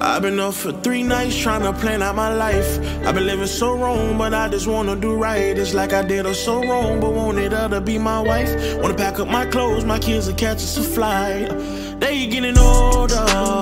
I've been up for 3 nights trying to plan out my life. I've been living so wrong, but I just wanna do right. It's like I did her so wrong, but wanted her to be my wife. Wanna pack up my clothes, my kids and catch us a flight. They getting older.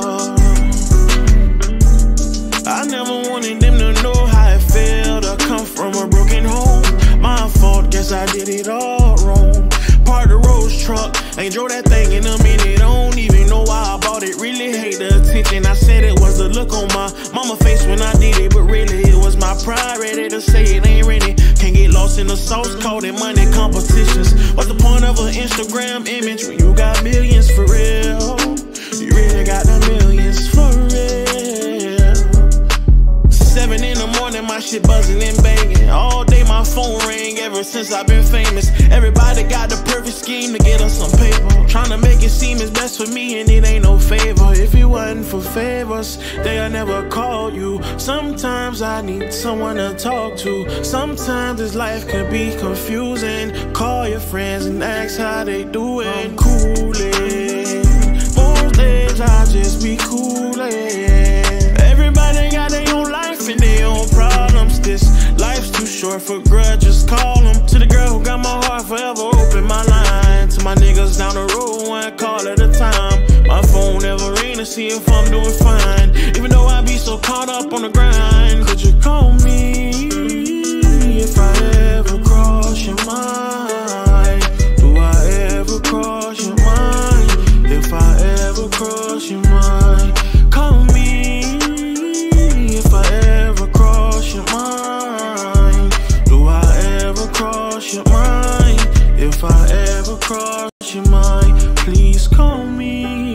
I never wanted them to know how it felt to come from a broken home. My fault, guess I did it all wrong. Parked the Rolls truck, ain't drove that thing in a minute. Don't even know why I bought it, really hate the attention. I said it was the look on my mama face when I did it, but really it was my pride ready to say it ain't ready. Can't get lost in the sauce, called it money competitions. What's the point of an Instagram image when you got millions for real? You really got the millions for real. 7 in the morning, my shit buzzing and banging. All day my phone ring ever since I've been famous. Everybody got the perfect scheme to get us some paper. Tryna make it seem it's best for me and it ain't no favor. If it wasn't for favors, they'll never call you. Sometimes I need someone to talk to. Sometimes this life can be confusing. Call your friends and ask how they doing. I'm coolin'. Most days I just be coolin'. Everybody got their own life and their own problems. This life's too short for grudges, call them. To the girl who got my heart forever, open my line. To my niggas down the road, one call at a time. My phone never ring to see if I'm doing fine. Even though I be so caught up on the grind. Could you call me if I ever cross your mind? Do I ever cross your mind? If I ever cross your mind, call me if I ever cross your mind. Do I ever cross your mind? If I ever cross your mind, please call me.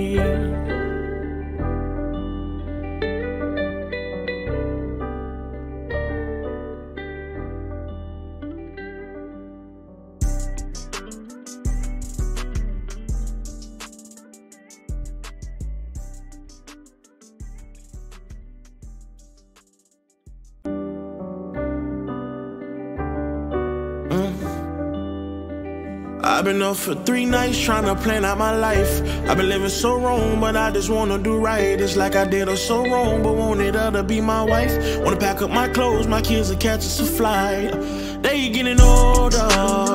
I've been up for 3 nights trying to plan out my life. I've been living so wrong, but I just wanna do right. It's like I did her so wrong, but wanted her to be my wife. Wanna pack up my clothes, my kids and catch us a flight. They getting older.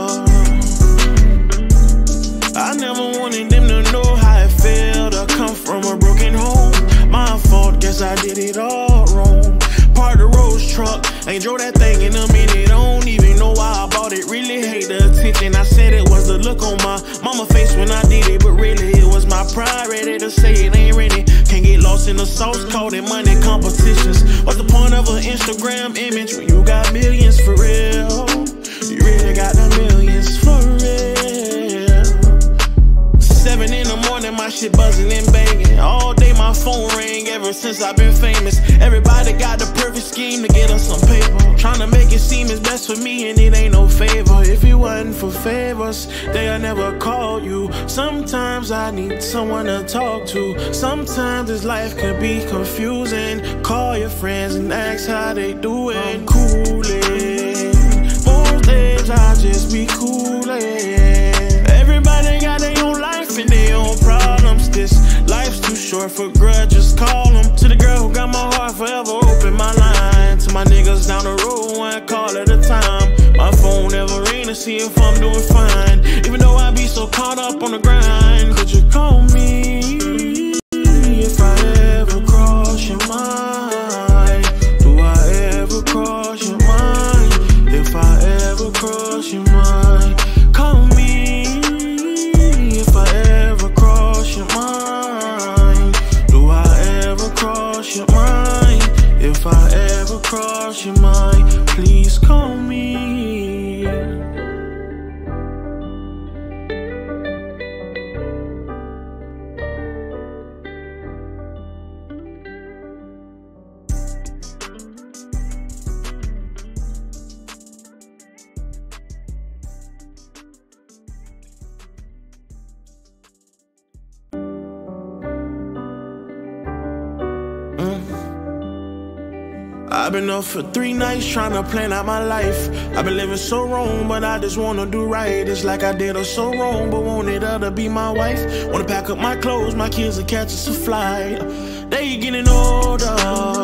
I never wanted them to know how it felt to come from a broken home. My fault, guess I did it all wrong. Parked the Rolls truck, ain't drove that thing in a minute. Don't even know why I bought it, really hate the attention. I said it was the look on my mama face when I did it, but really it was my pride ready to say it ain't ready. Can't get lost in the sauce, called it money competitions. What's the point of an Instagram image when you got millions for real? You really got the millions for real. 7 in the morning, my shit buzzing and banging. All day my phone ring ever since I've been famous. Everybody got the perfect scheme to get us some paper. Tryna make it seem it's best for me and it ain't no favor. If it wasn't for favors, they'll never call you. Sometimes I need someone to talk to. Sometimes this life can be confusing. Call your friends and ask how they doing. I'm coolin'. Most days I just be coolin'. Everybody got their own life and their own problems. This life's too short for grudges, call them. To the girl who got my heart forever, open my line. To my niggas down the road, one call at a time. My phone never ring to see if I'm doing fine. Even though I be so caught up on the grind. Could you call me if I ever cross your mind? Do I ever cross your mind? If I ever cross your mind, call me if I ever cross your mind. Do I ever cross your mind? If I ever cross your mind, please call me. I've been up for 3 nights trying to plan out my life. I've been living so wrong, but I just wanna do right. It's like I did her so wrong, but wanted her to be my wife. Wanna pack up my clothes, my kids will catch us a flight. They getting older.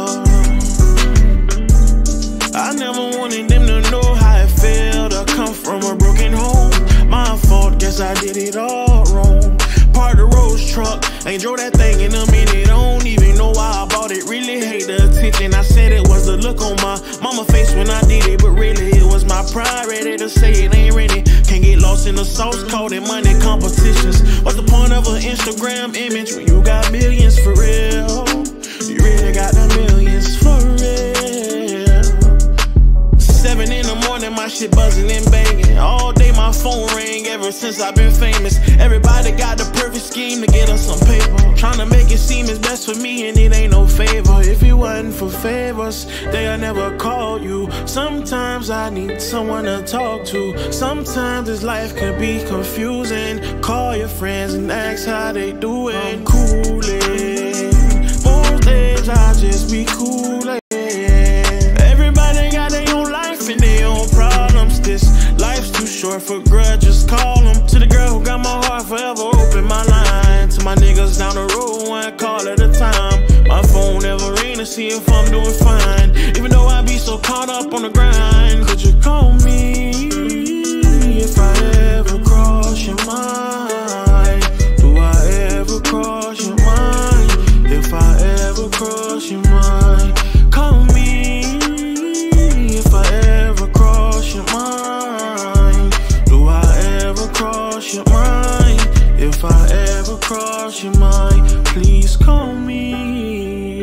I never wanted them to know how it felt to come from a broken home. My fault, guess I did it all wrong. Part the Rose truck, ain't drove that thing in a minute. Don't even know why I bought it, really hate the attention. I said it was the look on my mama face when I did it, but really it was my pride ready to say it ain't ready. Can't get lost in the sauce, called it money competitions. What's the point of an Instagram image when you got millions for real? You really got the millions for real. 7 in the morning, my shit buzzing and banging. All day my phone ring ever since I've been famous. Everybody got the perfect scheme to get us some paper. Tryna make it seem it's best for me and it ain't no favor. If it wasn't for favors, they'll never call you. Sometimes I need someone to talk to. Sometimes this life can be confusing. Call your friends and ask how they doing. I'm coolin'. Most days I just be coolin'. Everybody got their own life and their own problems. This life's too short for grudges, call them. To the girl who got my heart forever, open my line. To my niggas down the road, one call at a time. My phone never ring to see if I'm doing fine. Even though I be so caught up on the grind. Could you call me if I ever cross your mind? Do I ever cross your mind? If I ever cross your mind, call me if I ever cross your mind. Do I ever cross your mind? If I ever cross your mind, please call me.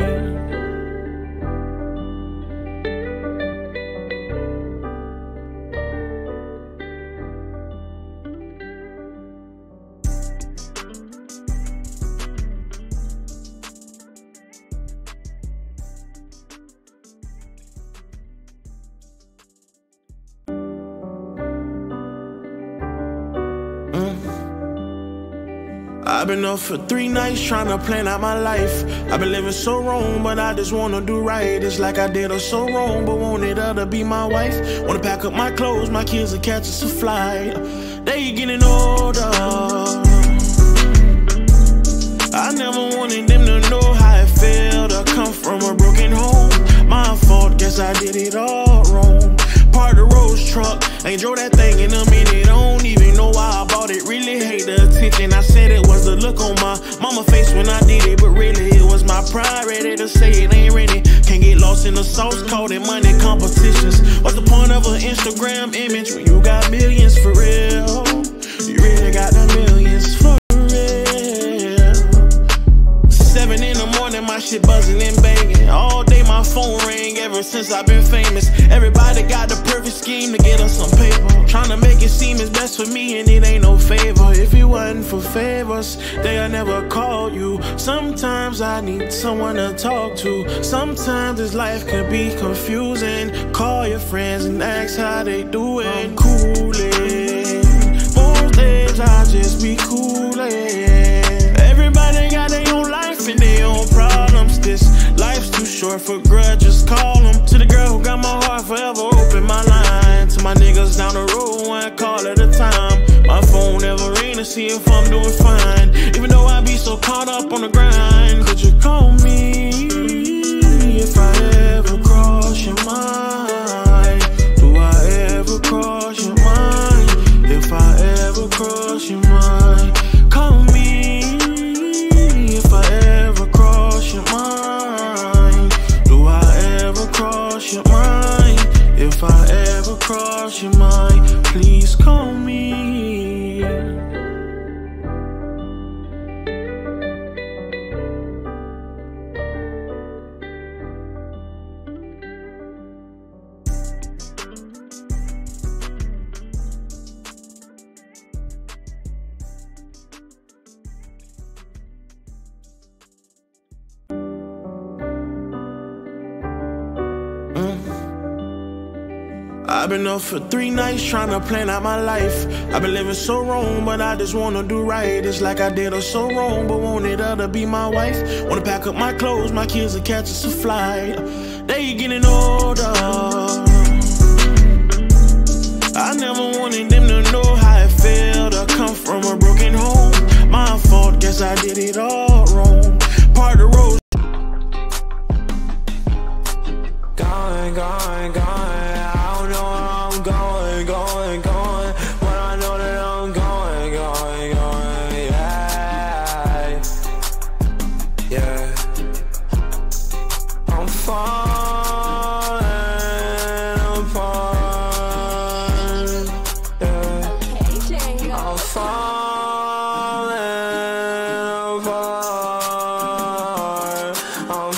I've been up for 3 nights trying to plan out my life. I've been living so wrong, but I just wanna do right. It's like I did her so wrong, but wanted her to be my wife. Wanna pack up my clothes, my kids will catch us a flight. They getting older. I never wanted them to know how it felt to come from a broken home. My fault, guess I did it all wrong. Part the Rose truck, ain't drove that thing in a minute. Don't even know why I bought it, really hate the attention. I said it was the look on my mama face when I did it, but really it was my pride ready to say it ain't ready. Can't get lost in the sauce, called it money competitions. What's the point of an Instagram image when you got millions for real? You really got the millions for real. 7 in the morning, my shit buzzing and banging. All day my phone ring ever since I've been famous. Everybody got the perfect scheme to get us some paper. Tryna make it seem it's best for me and it ain't no favor. If it wasn't for favors, they'll never call you. Sometimes I need someone to talk to. Sometimes this life can be confusing. Call your friends and ask how they doing. I'm coolin'. Most days I just be coolin'. Everybody got their own life and their own problems. This life's too short for grudges, call them. To the girl who got my heart forever, open my line. To my niggas down the road, one call at a time. My phone never ring to see if I'm doing fine. Even though I be so caught up on the grind. Could you call me if I ever cross your mind? Do I ever cross your mind? If I ever cross your mind, call me if I ever cross your mind. Do I ever cross your mind? If I ever cross your mind, please call me. I've been up for 3 nights trying to plan out my life. I've been living so wrong, but I just wanna do right. It's like I did her so wrong, but wanted her to be my wife. Wanna pack up my clothes, my kids will catch us a flight. They getting older. I never wanted them to know how it felt to come from a broken home. My fault, guess I did it all wrong. Part of the road. Going, going, going. I don't know where I'm going, going, going. But I know that I'm going, going, going. Yeah, yeah. I'm falling apart. Yeah. I'm falling apart. I'm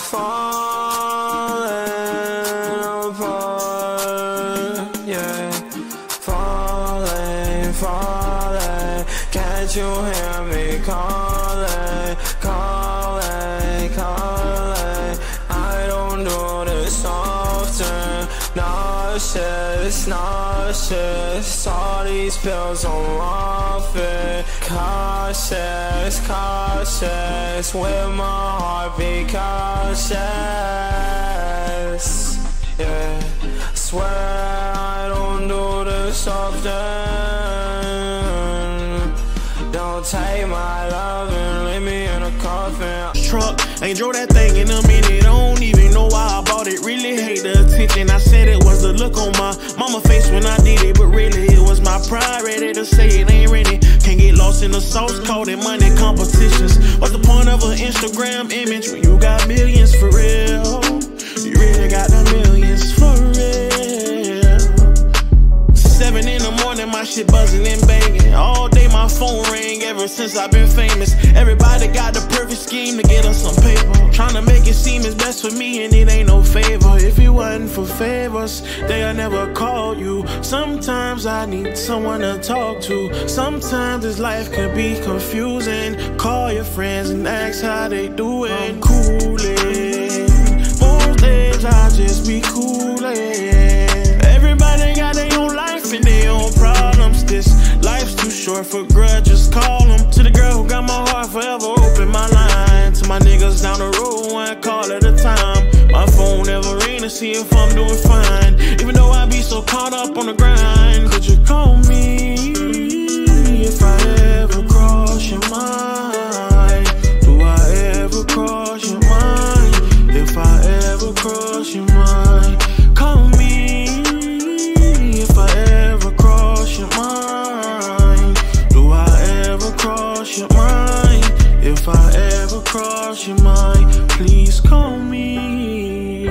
falling apart. Yeah. Falling, falling. Can't you hear me calling, calling, calling? I don't do this often. Nauseous, nauseous. All these pills I'm off it. Cautious, cautious. With my heartbeat cautious. Yeah, swear I don't do this often. Don't take my love and leave me in a coffin. Truck, ain't drove that thing in a minute. I don't even know why I bought it. Really hate the attention. I said it was the look on my mama face when I did it, but really it was my pride ready to say it ain't ready. Can't get lost in the sauce, call it money competitions. What's the point of an Instagram image when you got millions for real? You really got the millions for real. 7 in the morning, my shit buzzing and banging. All day my phone ring ever since I've been famous. Everybody got the perfect scheme to get us some paper. Tryna make it seem it's best for me and it ain't no favor. If it wasn't for favors, they'll never call you. Sometimes I need someone to talk to. Sometimes this life can be confusing. Call your friends and ask how they doing. I'm coolin'. Most days I just be coolin'. Everybody got their own life and their own problems. This life's too short for grudges, call them. To the girl who got my heart forever, open my line. To my niggas down the road, one call at a time. My phone never ring to see if I'm doing fine. Even though I be so caught up on the grind. Could you call me if I ever cross your mind? Do I ever cross your mind? If I ever cross your mind, call me if I ever cross your mind. Do I ever cross your mind? If I ever cross your mind, please call me.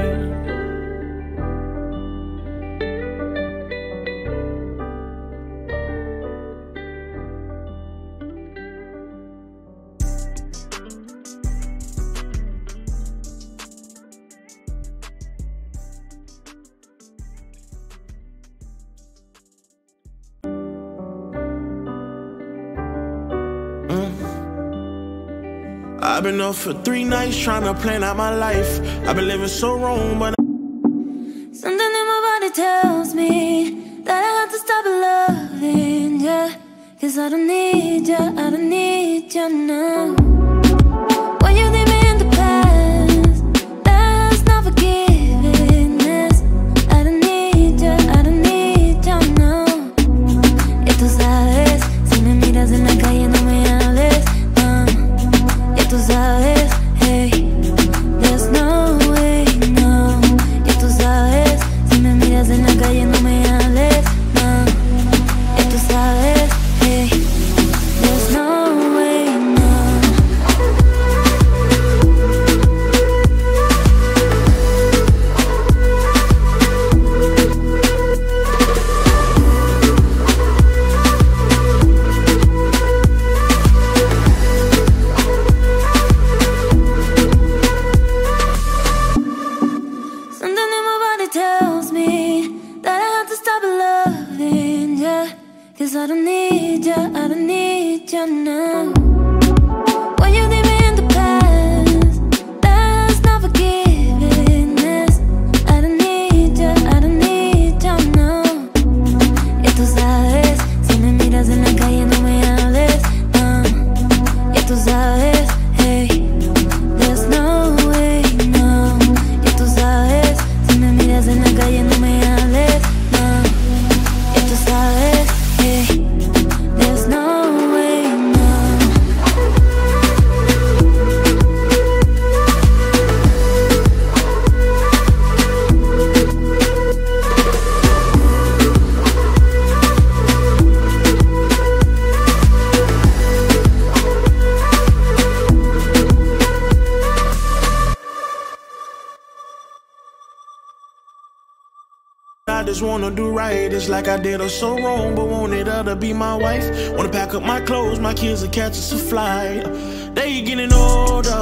I've been up for 3 nights trying to plan out my life. I've been living so wrong, but something in my body tells me that I have to stop loving ya. Cause I don't need ya, I don't need ya now. When you leave me in the past, that's not forgiveness. I don't need ya, I don't need ya now. Ya tú sabes, si me miras en la calle no me hables, no. Ya tú sabes, hey, there's no way, no. Ya tú sabes, si me miras en la calle no me hables, no. Ya tú sabes, hey, there's no way, no. Something in my body tells me that I have to stop loving ya. Cause I don't need ya, I don't need ya now. When you leave me in the past, that's not forgiveness. I don't need ya, I don't need ya now. just wanna do right. It's like I did her so wrong, but wanted her to be my wife. Wanna pack up my clothes, my kids will catch us a flight. They getting older.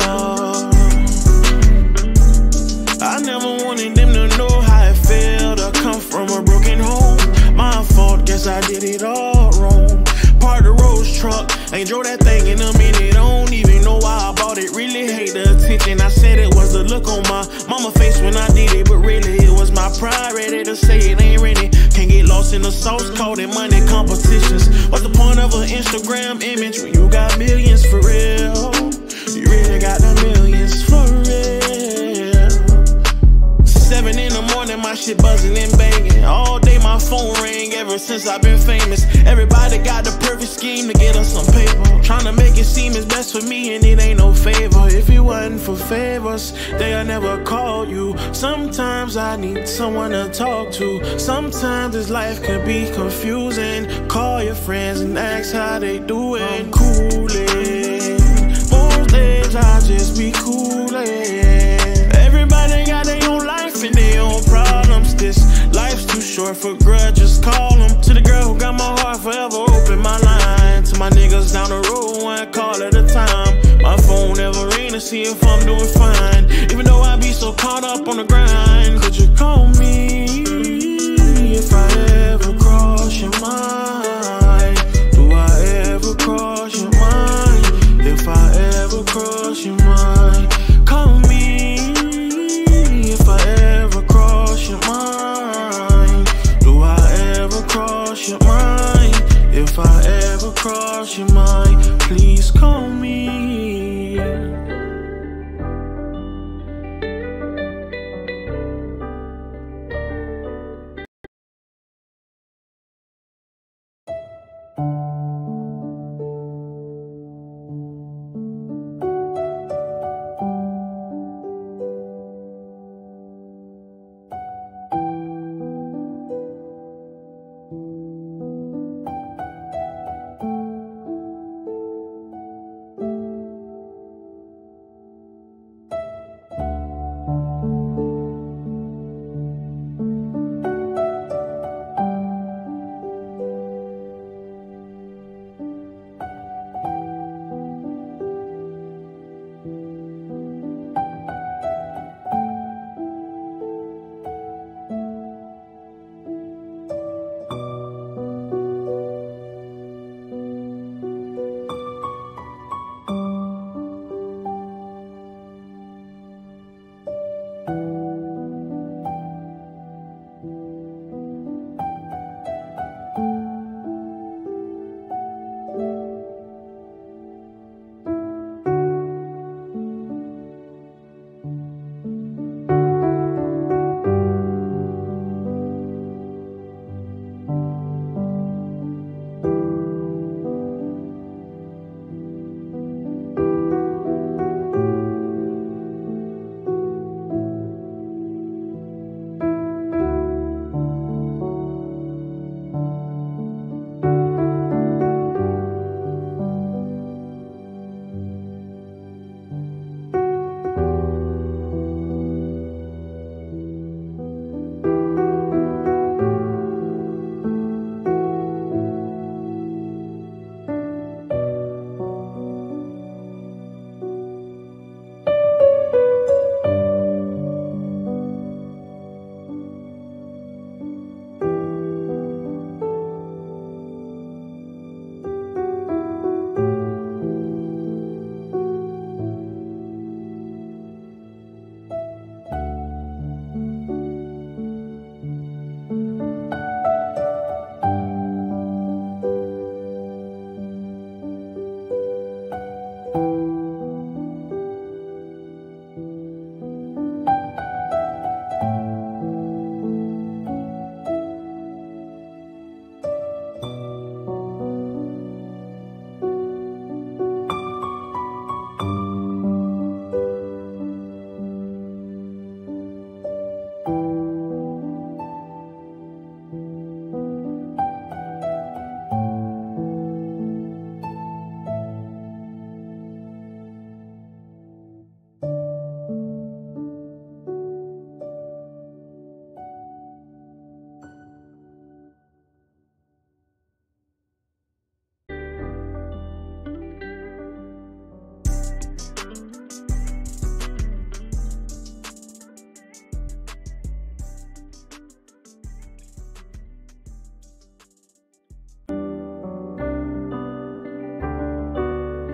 I never wanted them to know how it felt to come from a broken home. My fault, guess I did it all wrong. Parked the Rolls truck, ain't drove that thing in a minute. Don't even know why I bought it, really hate the attention. I said it was the look on my mama face when I did it, but really it was my pride ready to say it ain't ready. Can't get lost in the sauce, called it money competitions. What's the point of an Instagram image when you got millions for real? You really got the millions for real. 7 in the morning, my shit buzzing and banging. All day my phone ring ever since I've been famous. Everybody got the perfect scheme to get us some paper. Tryna make it seem it's best for me and it ain't no favor. If it wasn't for favors, they'll never call you. Sometimes I need someone to talk to. Sometimes this life can be confusing. Call your friends and ask how they doing. I'm coolin'. Most days I just be coolin'. Everybody got their own life and their own problems. This life's too short for grudges. Call them. To the girl who got my heart forever, open my line. To my niggas down the road, one call at a time. My phone never ring to see if I'm doing fine. Even though I be so caught up on the grind. Could you call me if I ever cross your mind? Do I ever cross your mind? If I ever cross your mind, call me if I ever cross your mind. Do I ever cross your mind? If I ever cross your mind, please call me.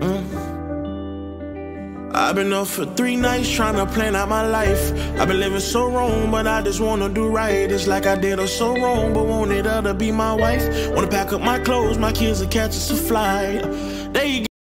I've been up for 3 nights trying to plan out my life. I've been living so wrong, but I just wanna do right. It's like I did her so wrong, but wanted her to be my wife. Wanna pack up my clothes, my kids, and catch us a flight. They